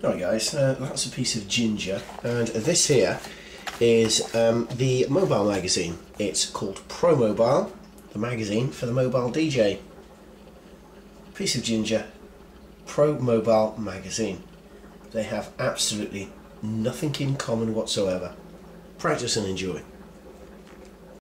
Alright guys, that's a piece of ginger, and this here is the mobile magazine. It's called Pro Mobile, the magazine for the mobile DJ. Piece of ginger, Pro Mobile magazine. They have absolutely nothing in common whatsoever. Practice and enjoy.